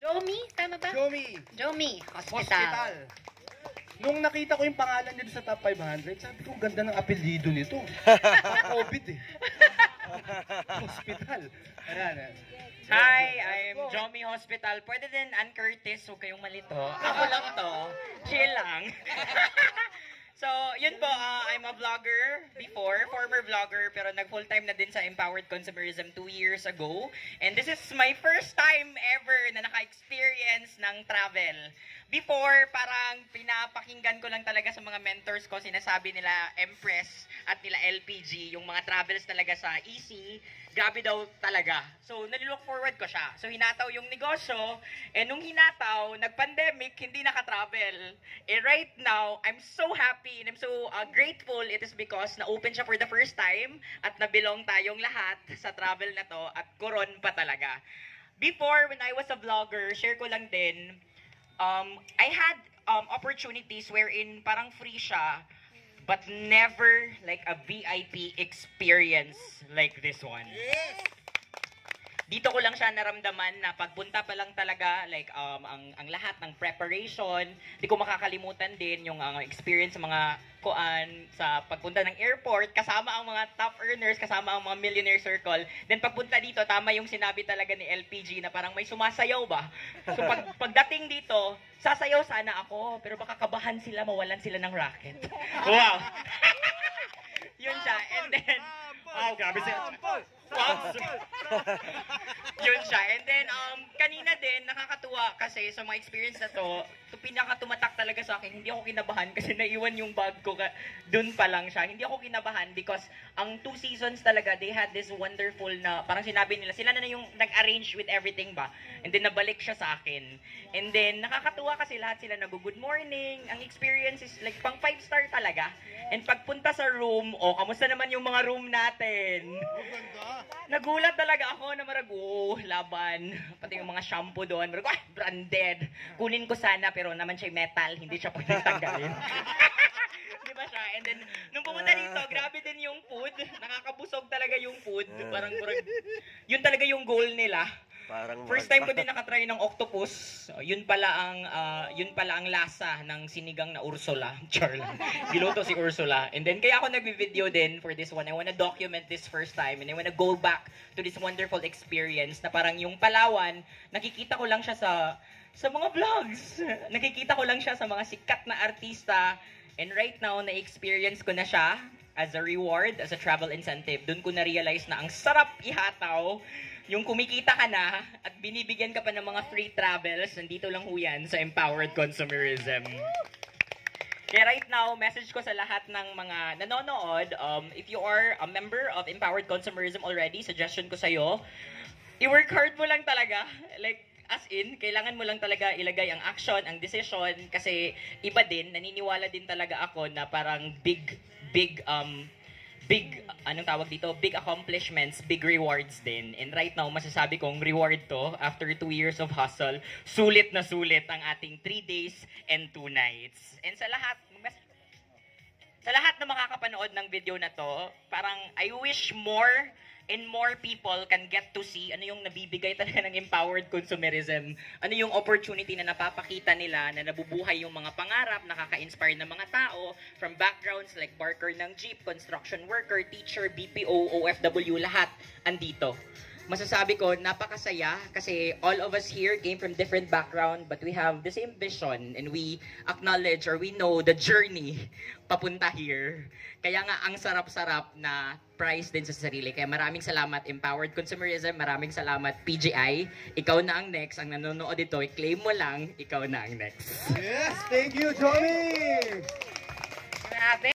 Jomi, tama ba? Jomi Hospital. Nung nakita ko yung pangalan nito sa top 500, sabi ko, ganda ng apelyido nito. COVID eh. Hospital. Ayan. Hi, I'm Jomi Hospital. Pwede din Ann Curtis, huwag kayong malito. Ako lang to. Chill lang. So, yun po, I'm a vlogger before, former vlogger, pero nag-full-time na din sa Empowered Consumerism 2 years ago. And this is my first time ever na naka-experience ng travel. Before, parang pinapakinggan ko lang talaga sa mga mentors ko, sinasabi nila Empress at nila LPG, yung mga travels talaga sa EC, grabe daw talaga. So, nalilook forward ko siya. So, hinataw yung negosyo, and nung hinataw, nag-pandemic, hindi naka-travel. And right now, I'm so happy and I'm so grateful. It is because na-open siya for the first time at nabilong tayong lahat sa travel na to at coron pa talaga. Before, when I was a vlogger, share ko lang din, I had opportunities wherein parang free siya, but never like a VIP experience like this one. Yes! Dito ko lang siya naramdaman na pagpunta pa lang talaga, like ang lahat ng preparation, di ko makakalimutan din yung experience sa mga sa pagpunta ng airport, kasama ang mga top earners, kasama ang mga millionaire circle. Then pagpunta dito, tama yung sinabi talaga ni LPG na parang may sumasayaw ba? So pagdating dito, sasayaw sana ako, pero baka kabahan sila, mawalan sila ng racket. Wow! Yun siya. And then, grabe siya. Yun siya. And then, kanina din, nakakatuwa kasi sa mga experience na to pinakatumatak talaga sa akin, hindi ako kinabahan kasi naiwan yung bag ko, dun pa lang siya. Hindi ako kinabahan because ang 2 seasons talaga, they had this wonderful na, parang sinabi nila, sila na yung nag-arrange with everything ba? And then, nabalik siya sa akin. And then, nakakatuwa kasi lahat sila nag-good morning. Ang experience is like, pang 5-star talaga. And pagpunta sa room, kamusta naman yung mga room natin? Nagulat talaga ako na laban. Pati yung mga shampoo doon. Branded. Kunin ko sana, pero naman siya metal. Hindi siya pwedeng tanggalin. Di ba siya? And then, nung pumunta dito, grabe din yung food. Nakakabusog talaga yung food. Parang yun talaga yung goal nila. First time ko din nakatry ng octopus. Yun pala ang lasa ng sinigang na Ursula. Char lang. Giluto si Ursula. And then kaya ako nagvi-video din for this one. I wanna document this first time and I wanna go back to this wonderful experience na parang yung Palawan, nakikita ko lang siya sa mga vlogs. Nakikita ko lang siya sa mga sikat na artista. And right now, na-experience ko na siya as a reward, as a travel incentive. Doon ko na-realize na ang sarap ihataw. Yung kumikita ka na at binibigyan ka pa ng mga free travels, nandito lang ho yan sa Empowered Consumerism. Kaya right now, message ko sa lahat ng mga nanonood, if you are a member of Empowered Consumerism already, suggestion ko sa'yo, i-work hard mo lang talaga. Like, as in, kailangan mo lang talaga ilagay ang action, ang decision, kasi iba din, naniniwala din talaga ako na parang big accomplishments, big rewards din. And right now, masasabi kong reward to, after 2 years of hustle, sulit na sulit ang ating 3 days and 2 nights. And sa lahat na makakapanood ng video na to, parang I wish more and more people can get to see ano yung nabibigay talaga ng Empowered Consumerism. Ano yung opportunity na napapakita nila na nabubuhay yung mga pangarap, nakaka-inspire ng mga tao from backgrounds like barker ng jeep, construction worker, teacher, BPO, OFW, lahat andito. Masasabi ko, napakasaya kasi all of us here came from different background but we have the same vision and we acknowledge or we know the journey papunta here. Kaya nga, ang sarap-sarap na prize din sa sarili. Kaya maraming salamat, Empowered Consumerism. Maraming salamat, PGI. Ikaw na ang next. Ang nanonood dito, i-claim mo lang, ikaw na ang next. Yes! Thank you, Jomi! Grabe.